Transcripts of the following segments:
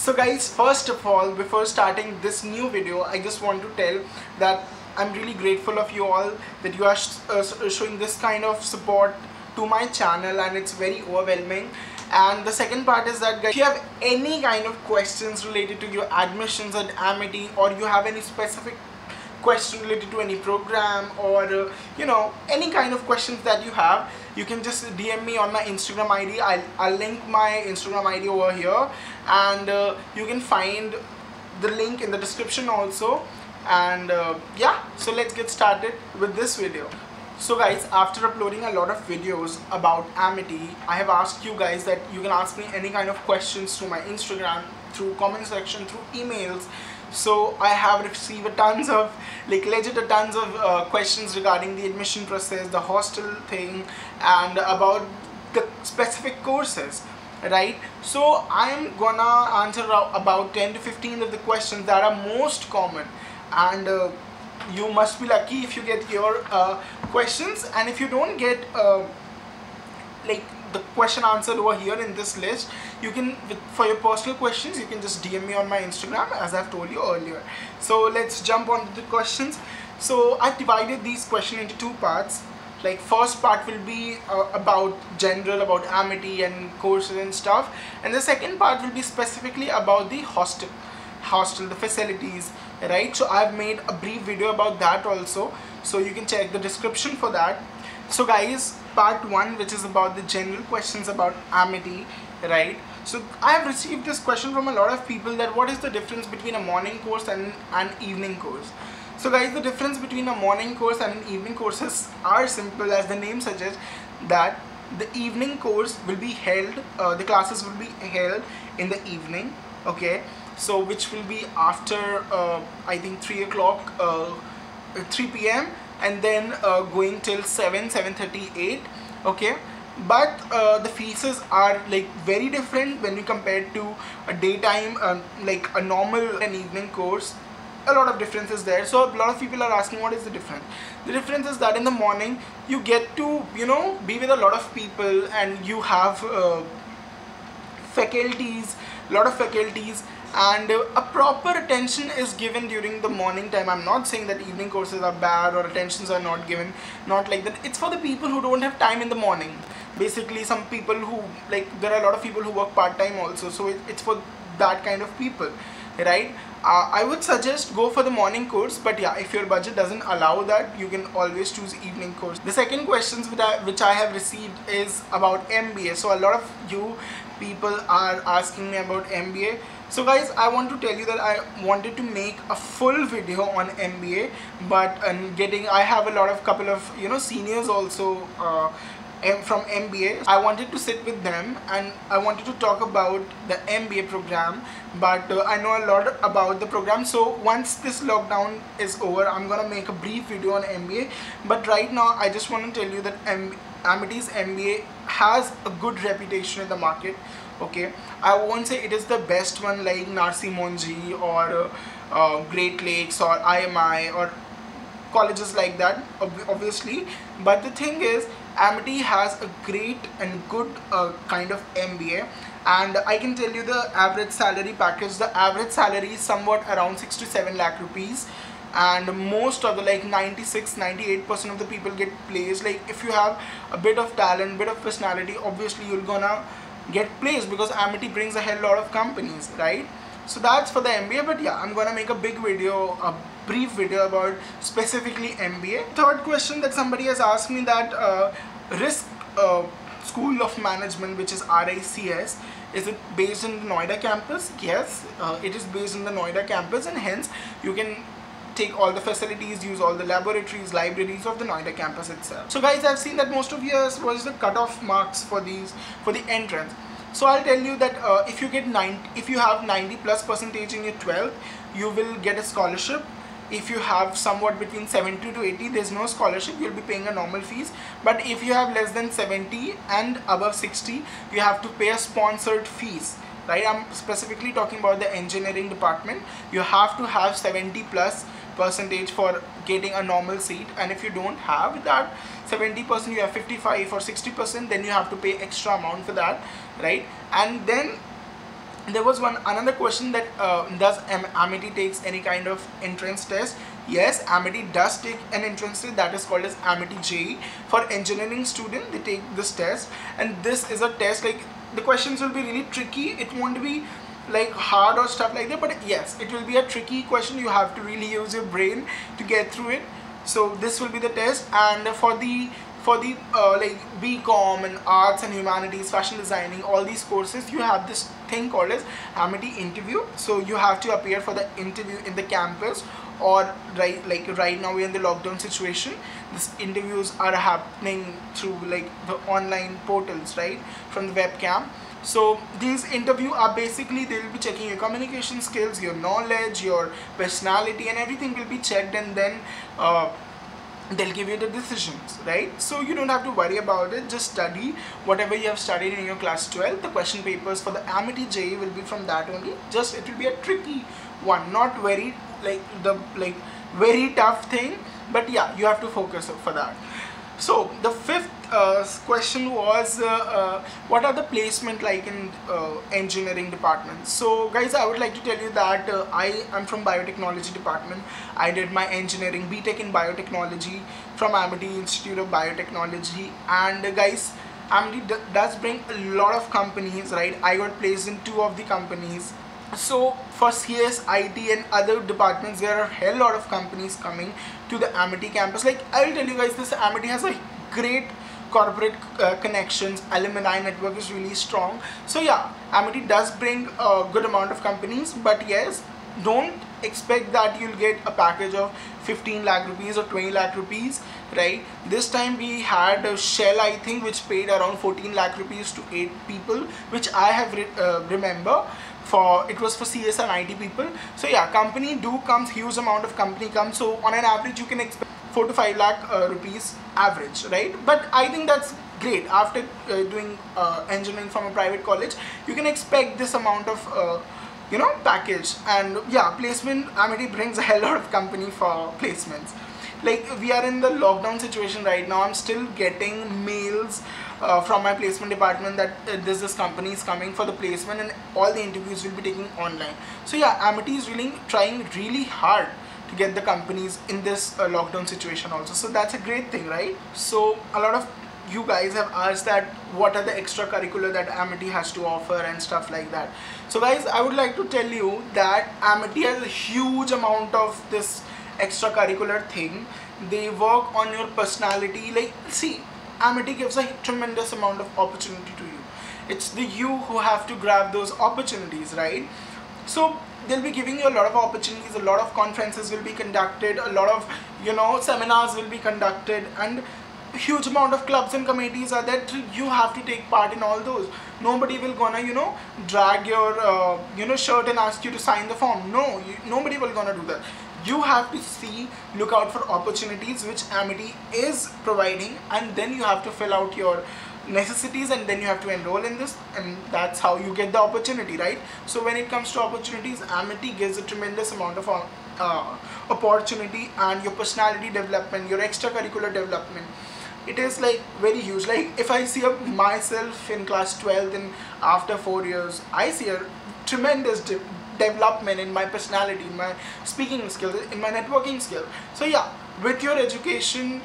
So guys, first of all, before starting this new video, I just want to tell that I'm really grateful of you all that you are showing this kind of support to my channel, and it's very overwhelming. And the second part is that guys, if you have any kind of questions related to your admissions at Amity, or you have any specific question related to any program, or any kind of questions that you have, you can just DM me on my Instagram ID. I'll link my Instagram ID over here, and you can find the link in the description also. And yeah, so let's get started with this video. So guys, after uploading a lot of videos about Amity, I have asked you guys that you can ask me any kind of questions through my Instagram, through comment section, through emails. So I have received tons of questions regarding the admission process, the hostel thing, and about the specific courses, right? So I am gonna answer about 10 to 15 of the questions that are most common, and you must be lucky if you get your questions. And if you don't get like the question answered over here in this list, you can, for your personal questions, you can just DM me on my Instagram, as I've told you earlier. So let's jump on to the questions. So I've divided these questions into two parts. Like, first part will be about general, about Amity and courses and stuff, and the second part will be specifically about the hostel, the facilities, right? So I've made a brief video about that also, so you can check the description for that. So guys, part 1, which is about the general questions about Amity, right? So I have received this question from a lot of people, that what is the difference between a morning course and an evening course. So guys, the difference between a morning course and an evening courses are simple, as the name suggests, that the evening course will be held, the classes will be held in the evening, okay? So which will be after I think 3 o'clock, 3 p.m. and then going till 7:30, 8, okay? But the fees are like very different when you compare to a daytime, like a normal and evening course. A lot of differences there. So a lot of people are asking, what is the difference? The difference is that in the morning you get to be with a lot of people, and you have faculties, lot of faculties, and a proper attention is given during the morning time. I'm not saying that evening courses are bad or attentions are not given, not like that. It's for the people who don't have time in the morning. Basically, some people who, like, there are a lot of people who work part-time also, so it's for that kind of people, right? I would suggest go for the morning course, but yeah, if your budget doesn't allow that, you can always choose evening course. The second questions which I have received is about MBA. So a lot of you people are asking me about MBA. So guys, I want to tell you that I wanted to make a full video on MBA, but I have a couple of seniors also from MBA. I wanted to sit with them and I wanted to talk about the MBA program, but I know a lot about the program. So once this lockdown is over, I'm gonna make a brief video on MBA. But right now I just want to tell you that Amity's MBA has a good reputation in the market, okay? I won't say it is the best one like Narsee Monjee or Great Lakes or IMI or colleges like that, obviously. But the thing is, Amity has a great and good kind of MBA, and I can tell you the average salary package. The average salary is somewhat around 6 to 7 lakh rupees, and most of the 96-98% of the people get placed. Like, if you have a bit of talent, bit of personality, obviously you're gonna get placed, because Amity brings a hell lot of companies, right? So that's for the MBA. But yeah, I'm gonna make a big video, a brief video about specifically MBA. Third question that somebody has asked me, that RISC School of Management, which is RICS, is it based in the Noida campus? Yes, it is based in the Noida campus, and hence you can take all the facilities, use all the laboratories, libraries of the Noida campus itself. So guys, I've seen that most of you asked what is the cutoff marks for the entrance. So I'll tell you that if you have 90+% in your 12th, you will get a scholarship. If you have somewhat between 70 to 80, there's no scholarship, you'll be paying a normal fees. But if you have less than 70 and above 60, you have to pay a sponsored fees, right? I'm specifically talking about the engineering department. You have to have 70+% for getting a normal seat, and if you don't have that 70%, you have 55 or 60%, then you have to pay extra amount for that, right? And then There was one another question that does Amity takes any kind of entrance test? Yes, Amity does take an entrance test that is called as Amity JEE. For engineering student, they take this test, and this is a test like the questions will be really tricky. It won't be like hard or stuff like that, but yes, it will be a tricky question. You have to really use your brain to get through it. So this will be the test. And for the like BCom and arts and humanities, fashion designing, all these courses, you have this thing called as Amity interview. So you have to appear for the interview in the campus, or right now we're in the lockdown situation, these interviews are happening through like the online portals, right, from the webcam. So these interviews are basically, they will be checking your communication skills, your knowledge, your personality, and everything will be checked, and then they'll give you the decisions, right? So you don't have to worry about it. Just study whatever you have studied in your class 12. The question papers for the Amity JEE will be from that only. Just it will be a tricky one, not very very tough thing, but yeah, you have to focus for that. So the fifth question was what are the placement like in engineering department? So guys, I would like to tell you that I am from biotechnology department. I did my engineering BTech in biotechnology from Amity Institute of Biotechnology, and guys, Amity does bring a lot of companies, right? I got placed in 2 of the companies. So for CS, IT and other departments, there are a hell lot of companies coming to the Amity campus. Like I will tell you guys, this Amity has a great corporate connections, alumni network is really strong. So yeah, Amity does bring a good amount of companies, but yes, don't expect that you'll get a package of 15 lakh rupees or 20 lakh rupees, right? This time we had a Shell, I think, which paid around 14 lakh rupees to 8 people, which I have remember. It was for CS and IT people. So yeah, company comes, huge amount of company comes. So on an average, you can expect 4 to 5 lakh rupees average, right? But I think that's great. After doing engineering from a private college, you can expect this amount of package. And yeah, placement, Amity brings a hell lot of company for placements. Like we are in the lockdown situation right now, I'm still getting mails from my placement department that this company is coming for the placement, and all the interviews will be taking online. So yeah, Amity is really trying really hard to get the companies in this lockdown situation also. So that's a great thing, right? So a lot of you guys have asked that what are the extracurricular that Amity has to offer and stuff like that. So guys, I would like to tell you that Amity has a huge amount of this extracurricular thing. They work on your personality. Like, see, Amity gives a tremendous amount of opportunity to you. It's the you who have to grab those opportunities, right? So they'll be giving you a lot of opportunities, a lot of conferences will be conducted, a lot of seminars will be conducted, and huge amount of clubs and committees are there. You have to take part in all those. Nobody will gonna drag your shirt and ask you to sign the form. No, nobody will gonna do that. You have to look out for opportunities which Amity is providing, and then you have to fill out your necessities, and then you have to enroll in this, and that's how you get the opportunity, right? So when it comes to opportunities, Amity gives a tremendous amount of opportunity, and your personality development, your extracurricular development, it is like very huge. Like if I see myself in class 12 and after 4 years, I see a tremendous development in my personality, in my speaking skills, in my networking skills. So yeah, with your education,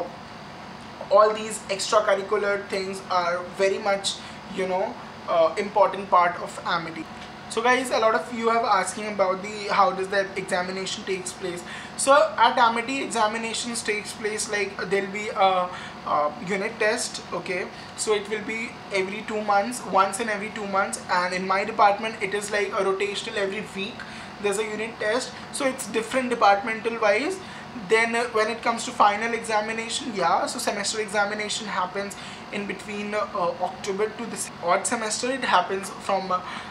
all these extracurricular things are very much important part of Amity. So guys, a lot of you have asking about how does the examination takes place. So at Amity, examinations takes place like there'll be a unit test, okay? So it will be every 2 months, once in every 2 months, and in my department it is like a rotational. Every week there's a unit test, so it's different departmental wise. Then when it comes to final examination, yeah, so semester examination happens in between October to this odd semester. It happens from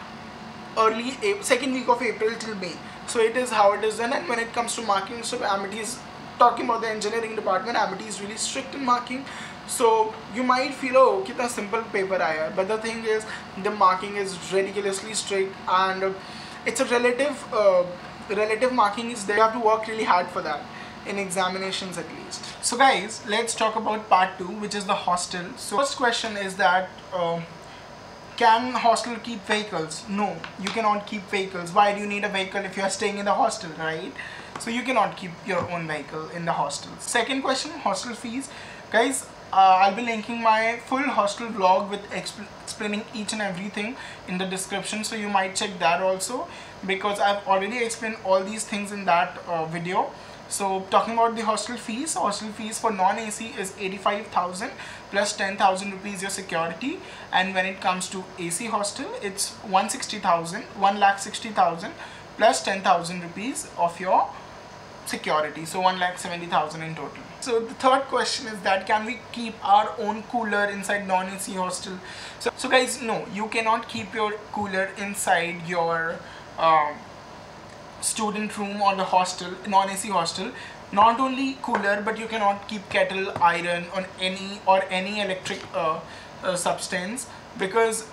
second week of April till May. So it is how it is done. And when it comes to marking, so Amity is talking about the engineering department. Amity is really strict in marking. So you might feel, oh, kitna simple paper aaya, but the thing is, the marking is ridiculously strict, and it's a relative marking is there. You have to work really hard for that in examinations at least. So guys, let's talk about part 2, which is the hostel. So first question is that Can hostel keep vehicles? No, you cannot keep vehicles. Why do you need a vehicle if you are staying in the hostel, right? So you cannot keep your own vehicle in the hostel. Second question, hostel fees. Guys, I'll be linking my full hostel vlog with explaining each and everything in the description, so you might check that also, because I've already explained all these things in that video. So talking about the hostel fees for non-AC is 85,000 plus 10,000 rupees your security, and when it comes to AC hostel, it's 1,60,000 plus 10,000 rupees of your security, so 1,70,000 in total. So the third question is that can we keep our own cooler inside non-AC hostel? So guys, no, you cannot keep your cooler inside your student room or the hostel, non-AC hostel. Not only cooler, but you cannot keep kettle, iron on any electric substance, because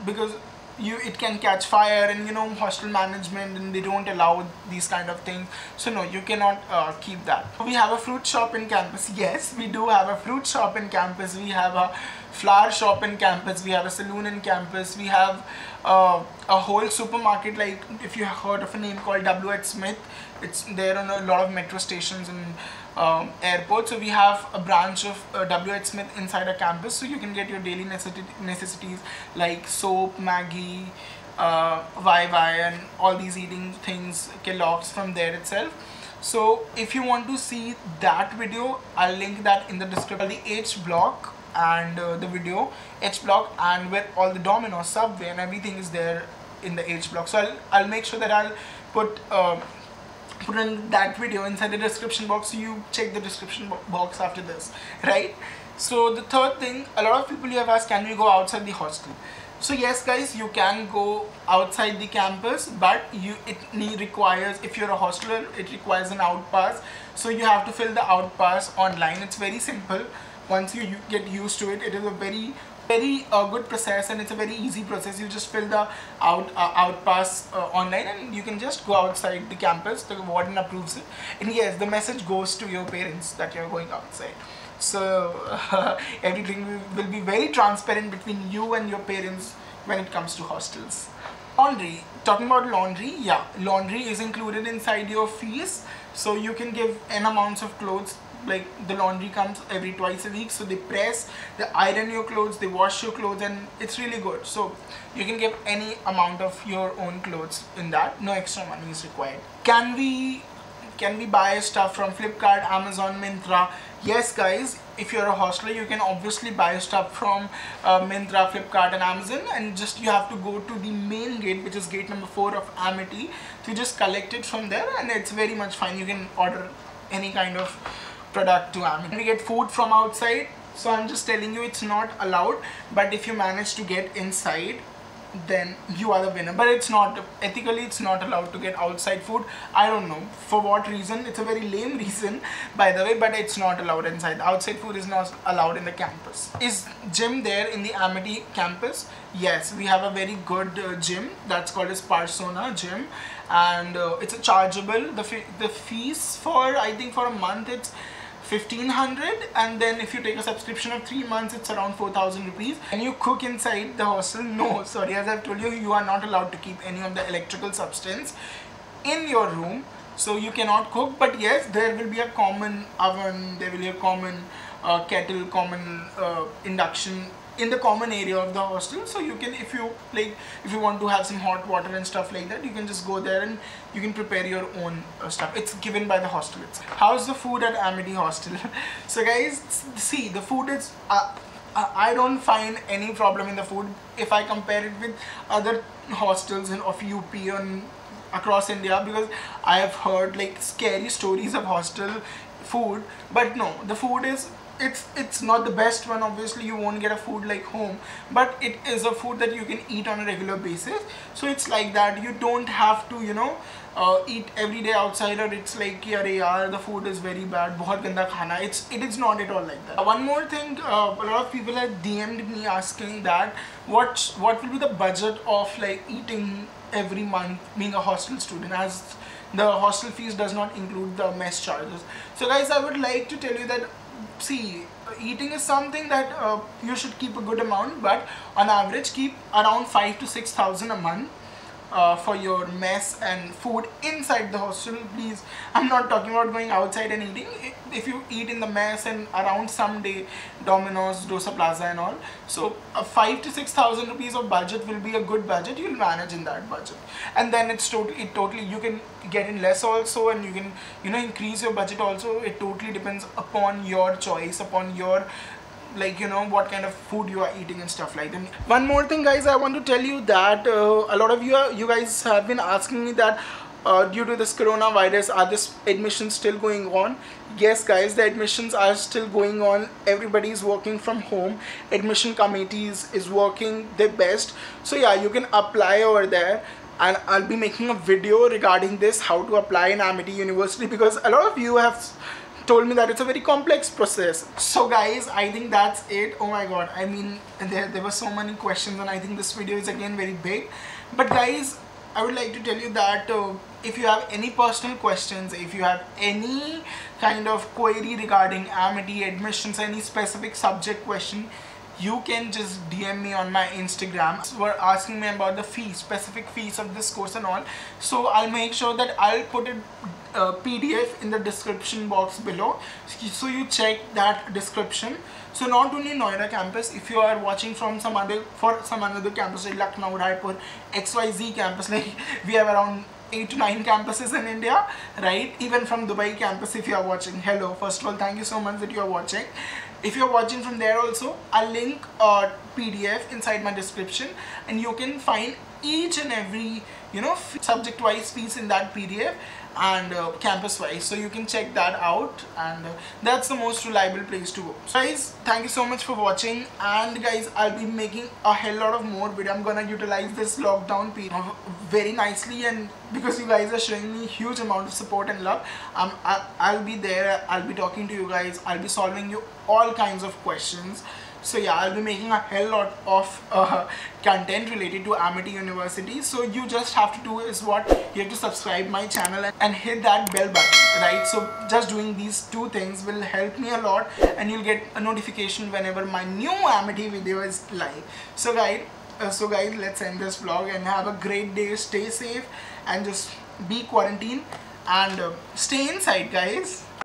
it can catch fire, and hostel management, and they don't allow these kind of things. So no, you cannot keep that. We have a fruit shop in campus. Yes, we do have a fruit shop in campus. We have a flower shop in campus. We have a saloon in campus. We have a whole supermarket, like if you have heard of a name called WH Smith. It's there on a lot of metro stations and airports. So we have a branch of WH Smith inside a campus, so you can get your daily necessities like soap, Maggi, YY, and all these eating things, Kellogg's, from there itself. So if you want to see that video, I'll link that in the description. The H block and the video H block, and where all the Domino's, Subway, and everything is there in the H block. So I'll make sure that I'll put in that video inside the description box, so you check the description box after this, right? So the third thing, a lot of people you have asked, can we go outside the hostel? So yes guys, you can go outside the campus, but it requires, if you're a hosteler, it requires an outpass. So you have to fill the outpass online. It's very simple. Once you get used to it, it is a very good process, and it's a very easy process. You just fill the outpass online, and you can just go outside the campus. The warden approves it, and yes, the message goes to your parents that you're going outside. So everything will be very transparent between you and your parents when it comes to hostels. Laundry. Talking about laundry, yeah, laundry is included inside your fees. So you can give n amounts of clothes. Like the laundry comes every twice a week, so they press, they iron your clothes, they wash your clothes, and it's really good. So you can give any amount of your own clothes in that. No extra money is required. Can we buy stuff from Flipkart, Amazon, Myntra? Yes guys, if you're a hostler, you can obviously buy stuff from Myntra, Flipkart, and Amazon, and just you have to go to the main gate, which is gate number 4 of Amity. So you just collect it from there, and it's very much fine. You can order any kind of product to Amity. We get food from outside, so I'm just telling you it's not allowed, but if you manage to get inside, then you are the winner. But it's not ethically, it's not allowed to get outside food. I don't know for what reason. It's a very lame reason, by the way, but it's not allowed inside. Outside food is not allowed in the campus. Is gym there in the Amity campus? Yes, we have a very good gym that's called as Persona Gym, and it's a chargeable. The fees for, I think for a month it's 1,500, and then if you take a subscription of 3 months, it's around 4,000 rupees. And you cook inside the hostel? No, sorry, as I've told you, you are not allowed to keep any of the electrical substance in your room, so you cannot cook. But yes, there will be a common oven, there will be a common kettle, common induction in the common area of the hostel. So you can, if you want to have some hot water and stuff like that, you can just go there and you can prepare your own stuff. It's given by the hostel itself. How's the food at Amity hostel? So guys, see, the food is I don't find any problem in the food if I compare it with other hostels of UP and across India, because I have heard like scary stories of hostel food. But no, the food is, it's not the best one. Obviously you won't get a food like home, but it is a food that you can eat on a regular basis. So it's like that, you don't have to eat every day outside, or it's like yaar the food is very bad, bahut ganda khana. It is not at all like that. One more thing, a lot of people have DM'd me asking that what will be the budget of like eating every month being a hostel student, as the hostel fees does not include the mess charges. So guys, I would like to tell you that see, eating is something that you should keep a good amount, but on average keep around 5 to 6,000 a month for your mess and food inside the hostel. Please, I'm not talking about going outside and eating. If you eat in the mess and around someday Domino's, Dosa Plaza and all, so 5 to 6,000 rupees of budget will be a good budget. You'll manage in that budget, and then it's totally you can get in less also, and you can, you know, increase your budget also. It totally depends upon your choice, upon your, like, you know, what kind of food you are eating and stuff like that. One more thing, guys, I want to tell you that a lot of you guys have been asking me that due to this coronavirus, are this admissions still going on? Yes, guys, the admissions are still going on. Everybody is working from home. Admission committees is working their best. So yeah, you can apply over there, and I'll be making a video regarding this, how to apply in Amity University, because a lot of you have told me that it's a very complex process. So guys, I think that's it. Oh my god, I mean, there were so many questions, and I think this video is again very big. But guys, I would like to tell you that if you have any personal questions, if you have any kind of query regarding Amity admissions, any specific subject question, you can just DM me on my Instagram. So we're asking me about the fees, specific fees of this course and all. So I'll make sure that I'll put it PDF in the description box below, so you check that description. So not only Noida campus, if you are watching from some other campus like Lucknow, Raipur, XYZ campus, like we have around 8 to 9 campuses in India, right? Even from Dubai campus, if you are watching, hello, first of all, thank you so much that you are watching. If you are watching from there also, I'll link a PDF inside my description, and you can find each and every, you know, subject wise fees in that PDF, and campus wise, so you can check that out, and that's the most reliable place to go. So guys, thank you so much for watching, and guys, I'll be making a hell lot of more videos. I'm gonna utilize this lockdown period very nicely, and because you guys are showing me huge amount of support and love, I'll be there, I'll be talking to you guys, I'll be solving you all kinds of questions. So yeah, I'll be making a hell lot of content related to Amity University. So you just have to do is what? You have to subscribe my channel and hit that bell button, right? So just doing these two things will help me a lot, and you'll get a notification whenever my new Amity video is live. So guys, let's end this vlog and have a great day. Stay safe and just be quarantined and stay inside, guys.